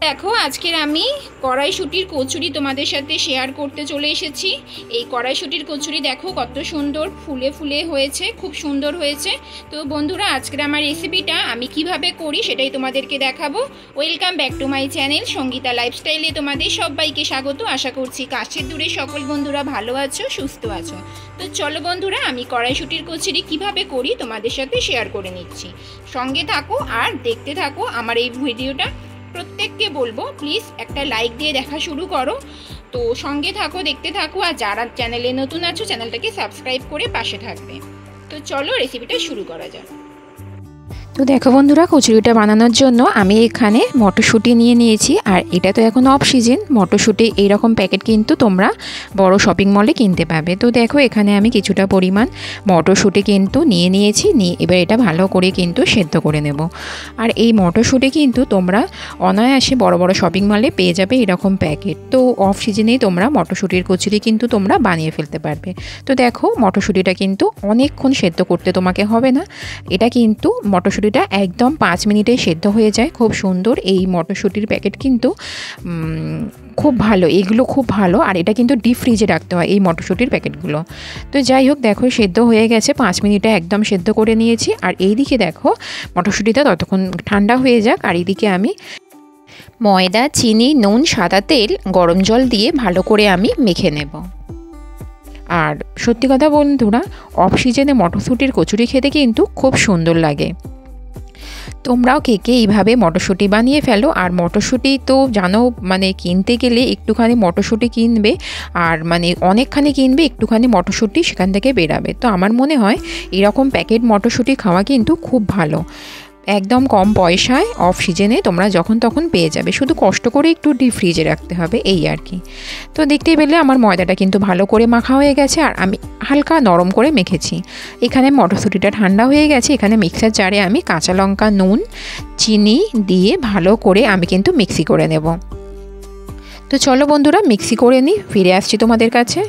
দেখো আজকের আমি কড়াইশুঁটির কচুরি তোমাদের সাথে শেয়ার করতে চলে এসেছি। এই কড়াইশুঁটির কচুরি দেখো কত সুন্দর ফুলে ফুলে হয়েছে, খুব সুন্দর হয়েছে। তো বন্ধুরা আজকের আমার রেসিপিটা আমি কিভাবে করি সেটাই তোমাদেরকে দেখাবো। Welcome back to my channel Sangeeta লাইফস্টাইলে তোমাদের সবাইকে স্বাগত। আশা করছি কাছের দূরে সকল বন্ধুরা ভালো আছো, সুস্থ আছো। তো চলো বন্ধুরা আমি কড়াইশুঁটির কচুরি কিভাবে করি তোমাদের সাথে শেয়ার করে নিচ্ছি। সঙ্গে থাকো আর দেখতে থাকো আমার এই ভিডিওটা। প্রত্যেককে বলবো প্লিজ একটা লাইক দিয়ে দেখা শুরু করো। তো সঙ্গে থাকো, দেখতে থাকো, আর যারা চ্যানেলে নতুন আছো চ্যানেলটাকে সাবস্ক্রাইব করে পাশে থাকবে। তো চলো রেসিপিটা শুরু করা যাক। তো দেখো বন্ধুরা কচুরিটা বানানোর জন্য আমি এখানে মটরশুঁটি নিয়ে নিয়েছি। আর এটা তো এখন অফ সিজন, মটরশুঁটি এইরকম প্যাকেট কিন্তু তোমরা বড় শপিং মলে কিনতে পাবে। তো দেখো এখানে আমি কিছুটা পরিমাণ মটরশুঁটি কিন্তু নিয়ে নিয়েছি। এবার এটা ভালো করে কিন্তু সেদ্ধ করে নেব। আর এই মটরশুঁটি কিন্তু তোমরা অনায়াসে বড় বড় শপিং মলে পেয়ে যাবে এরকম প্যাকেট। তো অফ সিজনেই তোমরা মটরশুঁটির কচুরি কিন্তু তোমরা বানিয়ে ফেলতে পারবে। তো দেখো মটরশুঁটিটা কিন্তু অনেকক্ষণ সেদ্ধ করতে তোমাকে হবে না। এটা কিন্তু মটরশুঁটিটা একদম 5 মিনিটে সেদ্ধ হয়ে যায়, খুব সুন্দর। এই মটরশুঁটির প্যাকেট কিন্তু খুব ভালো, এগুলো খুব ভালো। আর এটা কিন্তু ডিপ ফ্রিজে রাখতে হয় এই মটরশুঁটির প্যাকেটগুলো। তো যাই হোক দেখো সেদ্ধ হয়ে গেছে, 5 মিনিটে একদম সেদ্ধ করে নিয়েছি। আর এইদিকে দেখো মটরশুঁটিটা ততক্ষণ ঠান্ডা হয়ে যাক। আর এইদিকে আমি ময়দা, চিনি, নুন, সাদা তেল, গরম জল দিয়ে ভালো করে আমি মেখে নেব। আর সত্যি কথা বন্ধুরা অফ সিজনে মটরশুঁটির কচুরি খেতে কিন্তু খুব সুন্দর লাগে। তোমরাও কে কে এইভাবে মটরশুঁটি বানিয়ে ফেলো। আর মটরশুঁটি তো জানো মানে কিনতে গেলে একটুখানি মটরশুঁটি কিনবে, আর মানে অনেকখানি কিনবে, একটুখানি মটরশুঁটি সেখান থেকে বেরাবে। তো আমার মনে হয় এরকম প্যাকেট মটরশুঁটি খাওয়া কিন্তু খুব ভালো, একদম কম পয়সায় অফ সিজনে তোমরা যখন তখন পেয়ে যাবে। শুধু কষ্ট করে একটু ডিপ ফ্রিজে রাখতে হবে, এই আর কি। তো দেখতেই পেলে আমার ময়দাটা কিন্তু ভালো করে মাখা হয়ে গেছে, আর আমি হালকা নরম করে মেখেছি। এখানে মটরশুঁটিটা ঠান্ডা হয়ে গেছে। এখানে মিক্সার জারে আমি কাঁচা লঙ্কা, নুন, চিনি দিয়ে ভালো করে আমি কিন্তু মিক্সি করে নেব। তো চলো বন্ধুরা মিক্সি করে নিই, ফিরে আসছি তোমাদের কাছে।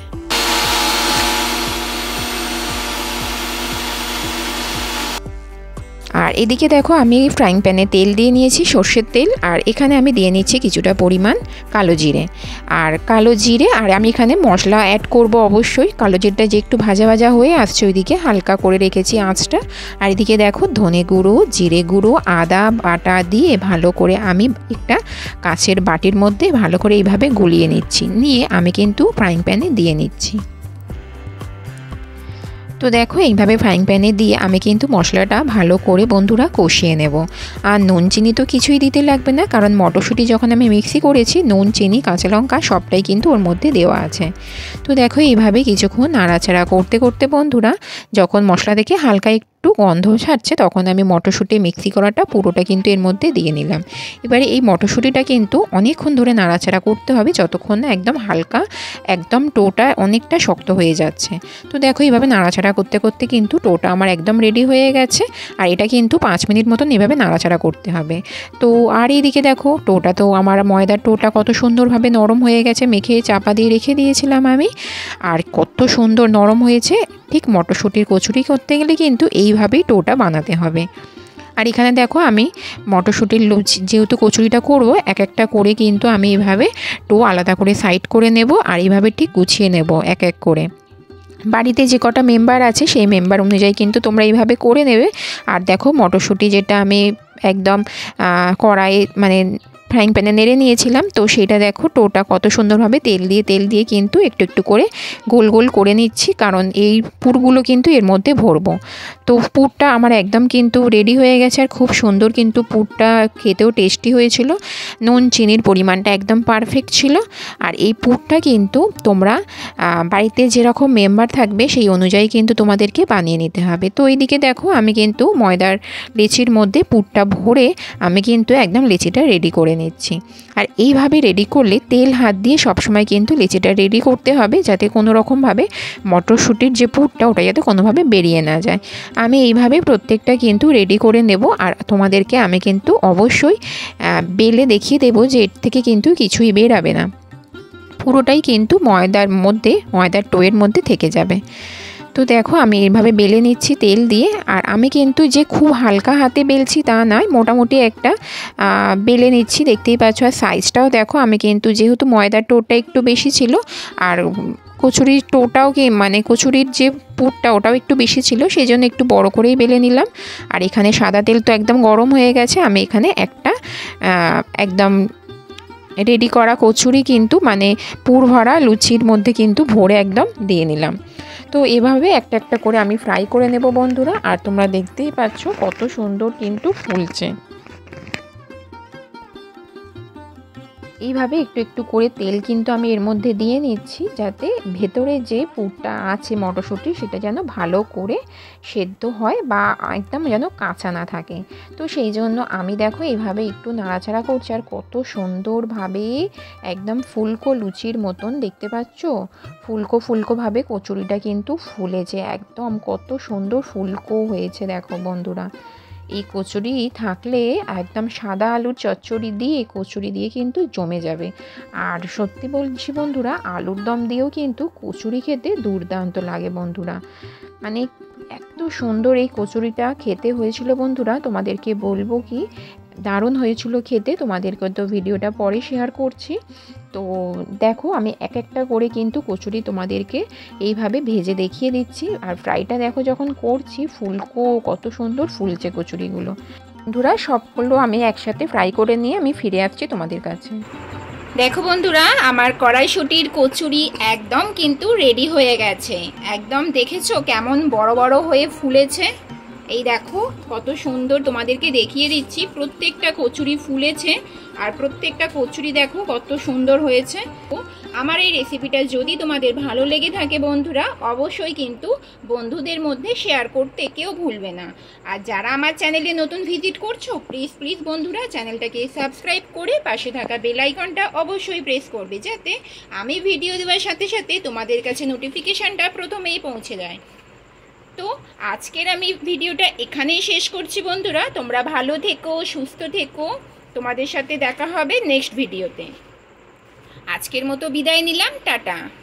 আর এদিকে দেখো আমি ফ্রাইং প্যানে তেল দিয়ে নিয়েছি, সর্ষের তেল। আর এখানে আমি দিয়ে নিচ্ছি কিছুটা পরিমাণ কালো জিরে। আর কালো জিরে আর আমি এখানে মশলা অ্যাড করব অবশ্যই। কালো জিরেটা যে একটু ভাজা ভাজা হয়ে আসছে ওইদিকে হালকা করে রেখেছি আঁচটা। আর এদিকে দেখো ধনে গুঁড়ো, জিরে গুঁড়ো, আদা বাটা দিয়ে ভালো করে আমি একটা কাঁচের বাটির মধ্যে ভালো করে এইভাবে গুলিয়ে নিচ্ছি, নিয়ে আমি কিন্তু ফ্রাইং প্যানে দিয়ে নিচ্ছি। তো দেখো এইভাবে ফ্রাইং প্যানে দিয়ে আমি কিন্তু মশলাটা ভালো করে বন্ধুরা কষিয়ে নেব। আর নুন চিনি তো কিছুই দিতে লাগবে না, কারণ মটরশুঁটি যখন আমি মিক্সি করেছি নুন, চিনি, কাঁচা লঙ্কা সবটাই কিন্তু ওর মধ্যে দেওয়া আছে। তো দেখো এইভাবে কিছুক্ষণ নাড়াচাড়া করতে করতে বন্ধুরা যখন মশলা থেকে হালকা একটু গন্ধ ছাড়ছে তখন আমি মটরশুঁটি মিক্সি করাটা পুরোটা কিন্তু এর মধ্যে দিয়ে নিলাম। এবারে এই মটরশুঁটিটা কিন্তু অনেকক্ষণ ধরে নাড়াচাড়া করতে হবে, যতক্ষণ না একদম হালকা, একদম টোটা অনেকটা শক্ত হয়ে যাচ্ছে। তো দেখো এইভাবে নাড়াচাড়া করতে করতে কিন্তু টোটা আমার একদম রেডি হয়ে গেছে। আর এটা কিন্তু 5 মিনিট মতন এভাবে নাড়াচাড়া করতে হবে। তো আর এইদিকে দেখো টোটা তো আমার ময়দার টোটা কত সুন্দরভাবে নরম হয়ে গেছে, মেখে চাপা দিয়ে রেখে দিয়েছিলাম আমি। আর কত সুন্দর নরম হয়েছে। ঠিক মটরশুঁটির কচুরি করতে গেলে কিন্তু এইভাবেই টোটা বানাতে হবে। আর এখানে দেখো আমি মটরশুঁটির যেহেতু কচুরিটা করব এক একটা করে কিন্তু আমি এইভাবে টো আলাদা করে সাইড করে নেব। আর এইভাবে ঠিক গুছিয়ে নেব এক এক করে। বাড়িতে যে কটা মেম্বার আছে সেই মেম্বার অনুযায়ী কিন্তু তোমরা এইভাবে করে নেবে। আর দেখো মটরশুঁটি যেটা আমি একদম কড়াইয়ে মানে ফ্রাইং প্যানে নেড়ে নিয়েছিলাম, তো সেটা দেখো টোটা কত সুন্দরভাবে তেল দিয়ে কিন্তু একটু একটু করে গোল গোল করে নিচ্ছি, কারণ এই পুরগুলো কিন্তু এর মধ্যে ভরবো। তো পুরটা আমার একদম কিন্তু রেডি হয়ে গেছে। আর খুব সুন্দর কিন্তু পুরটা খেতেও টেস্টি হয়েছিল, নুন চিনির পরিমাণটা একদম পারফেক্ট ছিল। আর এই পুরটা কিন্তু তোমরা বাড়িতে যেরকম মেম্বার থাকবে সেই অনুযায়ী কিন্তু তোমাদেরকে বানিয়ে নিতে হবে। তো এইদিকে দেখো আমি কিন্তু ময়দার লেচির মধ্যে পুরটা ভরে আমি কিন্তু একদম লেচিটা রেডি করে নিচ্ছি। আর এইভাবে রেডি করলে তেল হাত দিয়ে সবসময় কিন্তু লেচিটা রেডি করতে হবে, যাতে কোনো রকমভাবে মটরশুঁটির যে পুরটা ওটা যাতে কোনোভাবে বেরিয়ে না যায়। আমি এইভাবে প্রত্যেকটা কিন্তু রেডি করে নেব। আর তোমাদেরকে আমি কিন্তু অবশ্যই বেলে দেখিয়ে দেবো যে এর থেকে কিন্তু কিছুই বেরাবে না, পুরোটাই কিন্তু ময়দার টোয়ের মধ্যে থেকে যাবে। তো দেখো আমি এইভাবে বেলে নিচ্ছি তেল দিয়ে। আর আমি কিন্তু যে খুব হালকা হাতে বেলছি তা নয়, মোটামুটি একটা বেলে নিচ্ছি, দেখতেই পাচ্ছ। আর সাইজটাও দেখো, আমি কিন্তু যেহেতু ময়দার টোটা একটু বেশি ছিল আর কচুরির টোটাও মানে কচুরির যে পুরটা ওটাও একটু বেশি ছিল, সেই জন্য একটু বড় করেই বেলে নিলাম। আর এখানে সাদা তেল তো একদম গরম হয়ে গেছে, আমি এখানে একটা একদম রেডি করা কচুরি কিন্তু মানে পুর ভরা লুচির মধ্যে কিন্তু ভরে একদম দিয়ে নিলাম। তো এভাবে একটা একটা করে আমি ফ্রাই করে নেব বন্ধুরা। আর তোমরা দেখতেই পাচ্ছ কত সুন্দর কিন্তু ফুলছে। এইভাবে একটু একটু করে তেল কিন্তু আমি এর মধ্যে দিয়ে নিচ্ছি, যাতে ভেতরে যে পুরটা আছে মটরশুঁটি সেটা যেন ভালো করে সেদ্ধ হয় বা একদম যেন কাঁচা না থাকে। তো সেই জন্য আমি দেখো এইভাবে একটু নাড়াচাড়া করছি। আর কত সুন্দরভাবে একদম ফুলকো লুচির মতন দেখতে পাচ্ছ, ফুলকো ফুলকোভাবে কচুরিটা কিন্তু ফুলেছে একদম, কত সুন্দর ফুলকো হয়েছে দেখো বন্ধুরা। এই কচুরি থাকলে একদম সাদা আলুর চচ্চড়ি দিয়ে কচুরি দিয়ে কিন্তু জমে যাবে। আর সত্যি বলছি বন্ধুরা, আলুর দম দিয়েও কিন্তু কচুরি খেতে দুর্দান্ত লাগে বন্ধুরা। মানে এত সুন্দর এই কচুরিটা খেতে হয়েছিল বন্ধুরা, তোমাদেরকে বলবো কি দারুণ হয়েছিল খেতে। তোমাদেরকে তো ভিডিওটা পরে শেয়ার করছি। তো দেখো আমি এক একটা করে কিন্তু কচুরি তোমাদেরকে এইভাবে ভেজে দেখিয়ে দিচ্ছি। আর ফ্রাইটা দেখো যখন করছি ফুলকো কত সুন্দর ফুলছে কচুরিগুলো। বন্ধুরা সবগুলো আমি একসাথে ফ্রাই করে নিয়ে আমি ফিরে আসছি তোমাদের কাছে। দেখো বন্ধুরা, আমার কড়াইশুঁটির কচুরি একদম কিন্তু রেডি হয়ে গেছে। একদম দেখেছো কেমন বড় বড় হয়ে ফুলেছে। এই দেখো কত সুন্দর, তোমাদেরকে দেখিয়ে দিচ্ছি। প্রত্যেকটা কচুরি ফুলেছে আর প্রত্যেকটা কচুরি দেখো কত সুন্দর হয়েছে। আমার এই রেসিপিটা যদি তোমাদের ভালো লেগে থাকে বন্ধুরা, অবশ্যই কিন্তু বন্ধুদের মধ্যে শেয়ার করতে কেউ ভুলবে না। আর যারা আমার চ্যানেলে নতুন ভিজিট করছো, প্লিজ বন্ধুরা চ্যানেলটাকে সাবস্ক্রাইব করে পাশে থাকা বেল আইকনটা অবশ্যই প্রেস করবে, যাতে আমি ভিডিও দেওয়ার সাথে সাথে তোমাদের কাছে নোটিফিকেশানটা প্রথমেই পৌঁছে যায়। তো আজকের আমি ভিডিওটা এখানেই শেষ করছি বন্ধুরা। তোমরা ভালো থেকো, সুস্থ থেকো। তোমাদের সাথে দেখা হবে নেক্সট ভিডিওতে। আজকের মতো বিদায় নিলাম, টাটা।